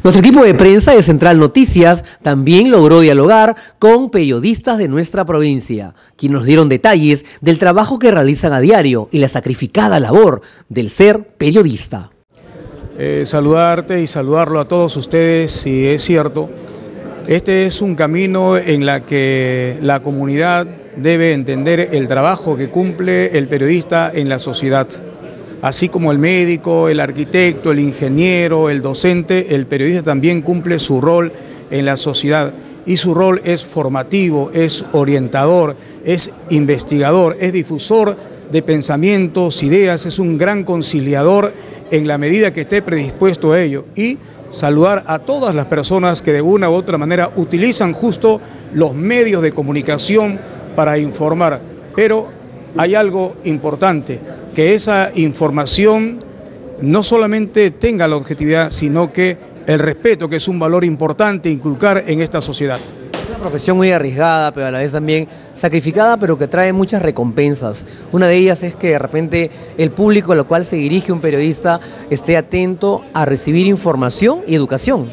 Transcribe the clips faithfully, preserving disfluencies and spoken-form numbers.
Nuestro equipo de prensa de Central Noticias también logró dialogar con periodistas de nuestra provincia, quienes nos dieron detalles del trabajo que realizan a diario y la sacrificada labor del ser periodista. Eh, saludarte y saludarlo a todos ustedes, si es cierto. Este es un camino en la que la comunidad debe entender el trabajo que cumple el periodista en la sociedad. Así como el médico, el arquitecto, el ingeniero, el docente, el periodista también cumple su rol en la sociedad. Y su rol es formativo, es orientador, es investigador, es difusor de pensamientos, ideas, es un gran conciliador en la medida que esté predispuesto a ello. Y saludar a todas las personas que de una u otra manera utilizan justo los medios de comunicación para informar. Pero hay algo importante, que esa información no solamente tenga la objetividad, sino que el respeto, que es un valor importante inculcar en esta sociedad. Es una profesión muy arriesgada, pero a la vez también sacrificada, pero que trae muchas recompensas. Una de ellas es que de repente el público a lo cual se dirige un periodista esté atento a recibir información y educación.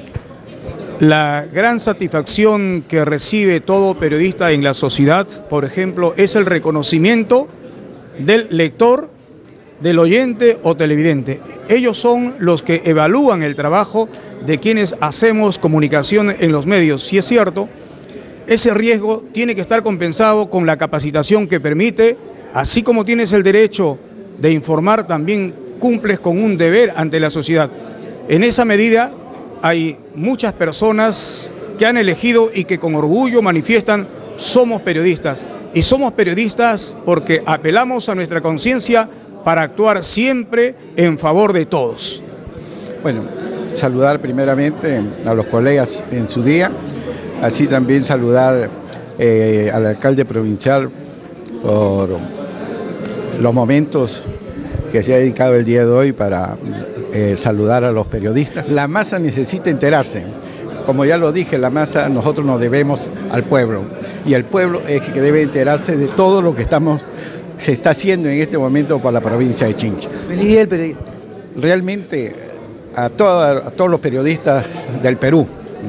La gran satisfacción que recibe todo periodista en la sociedad, por ejemplo, es el reconocimiento del lector, del oyente o televidente. Ellos son los que evalúan el trabajo de quienes hacemos comunicación en los medios. Si es cierto, ese riesgo tiene que estar compensado con la capacitación que permite, así como tienes el derecho de informar, también cumples con un deber ante la sociedad. En esa medida hay muchas personas que han elegido y que con orgullo manifiestan: somos periodistas. Y somos periodistas porque apelamos a nuestra conciencia para actuar siempre en favor de todos. Bueno, saludar primeramente a los colegas en su día, así también saludar eh, al alcalde provincial por los momentos que se ha dedicado el día de hoy para eh, saludar a los periodistas. La masa necesita enterarse. Como ya lo dije, la masa, nosotros nos debemos al pueblo, y el pueblo es el que debe enterarse de todo lo que estamos, se está haciendo en este momento por la provincia de Chincha. Feliz día del periodista. Realmente a, toda, a todos los periodistas del Perú,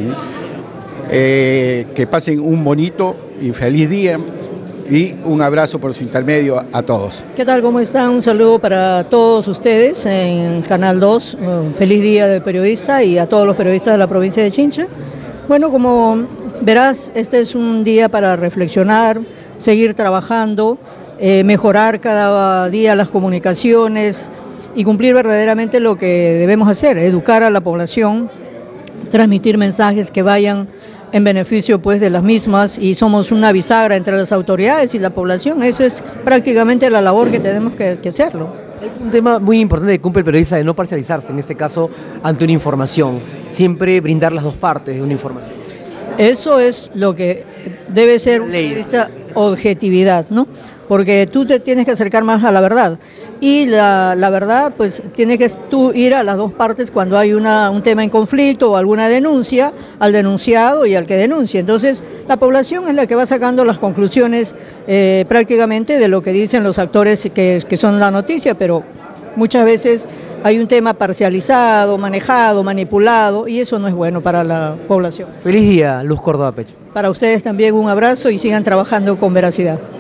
eh, que pasen un bonito y feliz día, y un abrazo por su intermedio a, a todos. ¿Qué tal? ¿Cómo están? Un saludo para todos ustedes en Canal dos. Un feliz día del periodista y a todos los periodistas de la provincia de Chincha. Bueno, como verás, este es un día para reflexionar, seguir trabajando, eh, mejorar cada día las comunicaciones y cumplir verdaderamente lo que debemos hacer: educar a la población, transmitir mensajes que vayan en beneficio pues de las mismas, y somos una bisagra entre las autoridades y la población. Eso es prácticamente la labor que tenemos que, que hacerlo. Hay un tema muy importante que cumple el periodista de no parcializarse, en este caso, ante una información. Siempre brindar las dos partes de una información. Eso es lo que debe ser esa objetividad, ¿no? Porque tú te tienes que acercar más a la verdad. Y la, la verdad, pues, tiene que tú ir a las dos partes cuando hay una, un tema en conflicto o alguna denuncia, al denunciado y al que denuncia. Entonces, la población es la que va sacando las conclusiones eh, prácticamente de lo que dicen los actores que, que son la noticia, pero muchas veces hay un tema parcializado, manejado, manipulado, y eso no es bueno para la población. Feliz día, Luz Córdoba Pecho. Para ustedes también un abrazo y sigan trabajando con veracidad.